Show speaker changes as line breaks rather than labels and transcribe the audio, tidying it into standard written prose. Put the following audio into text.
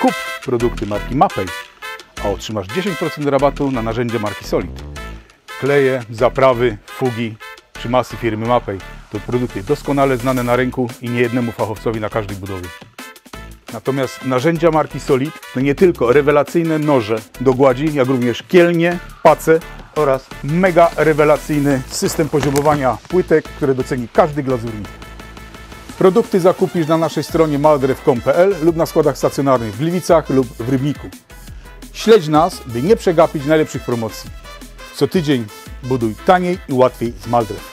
Kup produkty marki Mapei, a otrzymasz 10% rabatu na narzędzia marki Solid. Kleje, zaprawy, fugi czy masy firmy Mapei to produkty doskonale znane na rynku i niejednemu fachowcowi na każdej budowie. Natomiast narzędzia marki Solid to nie tylko rewelacyjne noże do gładzi, jak również kielnie, pace oraz mega rewelacyjny system poziomowania płytek, które doceni każdy glazurnik. Produkty zakupisz na naszej stronie maldrew.com.pl lub na składach stacjonarnych w Gliwicach lub w Rybniku. Śledź nas, by nie przegapić najlepszych promocji. Co tydzień buduj taniej i łatwiej z Maldrew.